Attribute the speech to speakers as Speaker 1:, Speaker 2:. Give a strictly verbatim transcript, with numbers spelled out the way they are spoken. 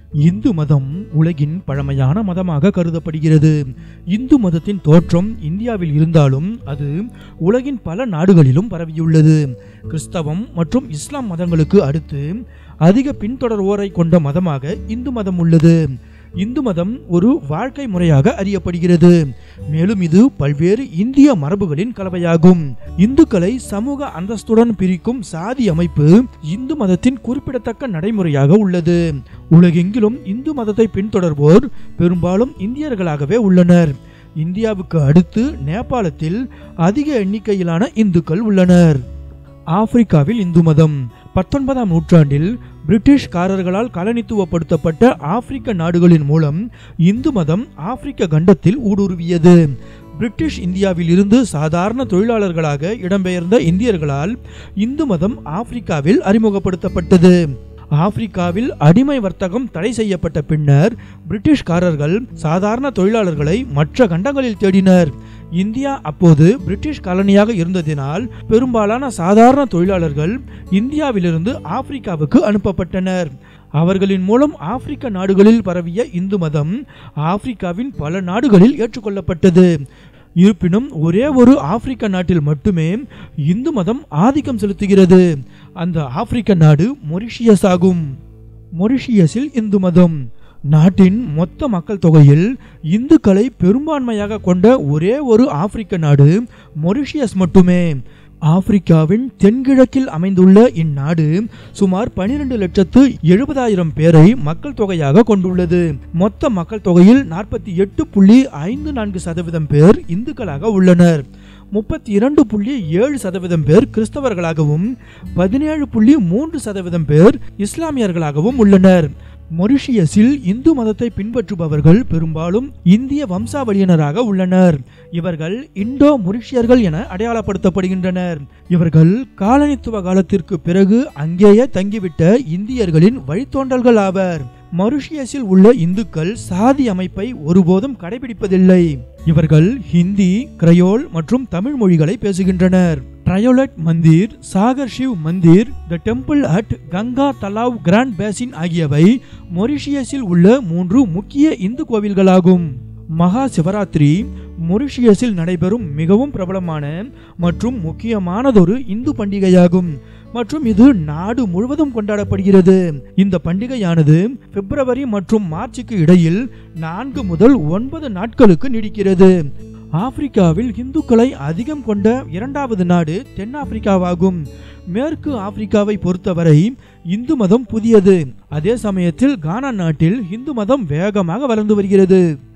Speaker 1: இந்து மதம் உலகின் பழமையான மதமாக கருதப்படுகிறது. இந்து மதத்தின் தோற்றம் இந்தியாவில் இருந்தாலும் அது உலகின் பல நாடுகளிலும் பரவியுள்ளது. கிறிஸ்தவம் மற்றும் இஸ்லாம் மதங்களுக்கு அடுத்து அதிக பின்தொடர்வோரை கொண்ட மதமாக இந்து மதம் உள்ளது. இந்து மதம் ஒரு வாழ்க்கை முறையாக அறியப்படுகிறது. மேலும் இது பல்வேறு இந்திய மரபுகளின் கலவையாகும். இந்துக்களை சமூக அந்தஸ்துடன் பிரிக்கும் சாதி அமைப்பு இந்து மதத்தின் குறிப்பிடத்தக்க நடைமுறையாக உள்ளது. உலகெங்கிலும் இந்து மதத்தை பின்தொடர்வோர் பெரும்பாலும் இந்தியர்களாகவே உள்ளனர். இந்தியாவுக்கு அடுத்து நேபாளத்தில் அதிக எண்ணிக்கையிலான இந்துக்கள் உள்ளனர். ஆப்பிரிக்காவில் இந்து மதம் பத்தொன்பதாம் நூற்றாண்டில் பிரிட்டிஷ்காரர்களால் காலனித்துவப்படுத்தப்பட்ட ஆப்பிரிக்க நாடுகளின் மூலம் இந்து மதம் ஆப்பிரிக்க கண்டத்தில் ஊடுருவியது. பிரிட்டிஷ் இந்தியாவில் இருந்து சாதாரண தொழிலாளர்களாக இடம்பெயர்ந்த இந்தியர்களால் இந்து மதம் ஆப்பிரிக்காவில் அறிமுகப்படுத்தப்பட்டது. ஆப்பிரிக்காவில் அடிமை வர்த்தகம் தடை செய்யப்பட்ட பின்னர் பிரிட்டிஷ்காரர்கள் சாதாரண தொழிலாளர்களை மற்ற கண்டங்களில் தேடினர். இந்தியா அப்போது பிரிட்டிஷ் காலனியாக இருந்ததினால் பெரும்பாலான சாதாரண தொழிலாளர்கள் இந்தியாவிலிருந்து ஆப்பிரிக்காவுக்கு அனுப்பப்பட்டனர். அவர்களின் மூலம் ஆப்பிரிக்க நாடுகளில் பரவிய இந்து மதம் ஆப்பிரிக்காவின் பல நாடுகளில் ஏற்றுக்கொள்ளப்பட்டது. இருப்பினும் ஒரே ஒரு ஆப்பிரிக்க நாட்டில் மட்டுமே இந்து மதம் ஆதிக்கம் செலுத்துகிறது. அந்த ஆப்பிரிக்க நாடு மொரிஷியஸ் ஆகும். மொரிஷியஸில் இந்து மதம் நாட்டின் மொத்த மக்கள் தொகையில் இந்துக்களை பெரும்பான்மையாக கொண்ட ஒரே ஒரு ஆப்பிரிக்க நாடு மொரிஷியஸ் மட்டுமே. ஆப்பிரிக்காவின் தென்கிழக்கில் அமைந்துள்ள இந்நாடு சுமார் பனிரெண்டு லட்சத்து எழுபதாயிரம் பேரை மக்கள் தொகையாக கொண்டுள்ளது. மொத்த மக்கள் தொகையில் நாற்பத்தி எட்டு புள்ளி ஐந்து நான்கு சதவீதம் பேர் இந்துக்களாக உள்ளனர். முப்பத்தி இரண்டு புள்ளி ஏழு சதவீதம் பேர் கிறிஸ்தவர்களாகவும் பதினேழு புள்ளி மூன்று சதவீதம் பேர் இஸ்லாமியர்களாகவும் உள்ளனர். மொரிஷியஸில் இந்து மதத்தை பின்பற்றுபவர்கள் பெரும்பாலும் இந்திய வம்சாவளியினராக உள்ளனர். இவர்கள் இண்டோ மொரிஷியர்கள் என அடையாளப்படுத்தப்படுகின்றனர். இவர்கள் காலனித்துவ காலத்திற்கு பிறகு அங்கேயே தங்கிவிட்ட இந்தியர்களின் வழித்தோன்றல்கள் ஆவர். மொரிஷியஸில் உள்ள இந்துக்கள் சாதி அமைப்பை ஒருபோதும் கடைபிடிப்பதில்லை. இவர்கள் ஹிந்தி, கிரையோல் மற்றும் தமிழ் மொழிகளை பேசுகின்றனர். Triolet Mandir, Sagar Shiv Mandir, the temple at Ganga Talao grand basin ஆகியவை மொரிஷியஸில் உள்ள மூன்று முக்கிய இந்து கோவில்களாகும். மகா சிவராத்திரி மொரிஷியஸில் நடைபெறும் மிகவும் பிரபலமான மற்றும் முக்கியமானதொரு இந்து பண்டிகையாகும் மற்றும் இது நாடு முழுவதும் கொண்டாடப்படுகிறது. இந்த பண்டிகையானது பிப்ரவரி மற்றும் மார்ச்சுக்கு இடையில் நான்கு முதல் ஒன்பது நாட்களுக்கு நீடிக்கிறது. ஆப்பிரிக்காவில் இந்துக்களை அதிகம் கொண்ட இரண்டாவது நாடு தென்னாப்பிரிக்காவாகும். மேற்கு ஆப்பிரிக்காவை பொறுத்தவரை இந்து மதம் புதியது. அதே சமயத்தில் கானா நாட்டில் இந்து மதம் வேகமாக வளர்ந்து வருகிறது.